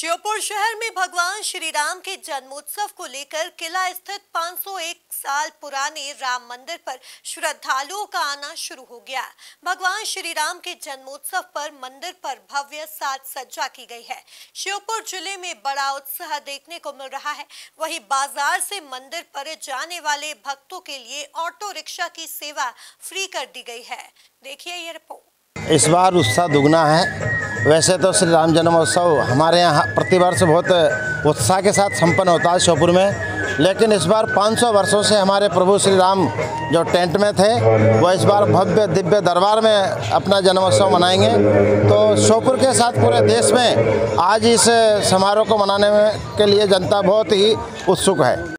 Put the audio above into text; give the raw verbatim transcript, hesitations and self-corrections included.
श्योपुर शहर में भगवान श्री राम के जन्मोत्सव को लेकर किला स्थित पाँच सौ एक साल पुराने राम मंदिर पर श्रद्धालुओं का आना शुरू हो गया। भगवान श्री राम के जन्मोत्सव पर मंदिर पर भव्य साज सज्जा की गई है। श्योपुर जिले में बड़ा उत्साह देखने को मिल रहा है। वहीं बाजार से मंदिर पर जाने वाले भक्तों के लिए ऑटो रिक्शा की सेवा फ्री कर दी गई है। देखिए ये रिपोर्ट। इस बार उत्साह दुगना है। वैसे तो श्री राम जन्मोत्सव हमारे यहाँ प्रतिवर्ष बहुत उत्साह के साथ संपन्न होता है श्योपुर में, लेकिन इस बार पाँच सौ वर्षों से हमारे प्रभु श्री राम जो टेंट में थे वो इस बार भव्य दिव्य दरबार में अपना जन्मोत्सव मनाएंगे। तो श्योपुर के साथ पूरे देश में आज इस समारोह को मनाने में के लिए जनता बहुत ही उत्सुक है।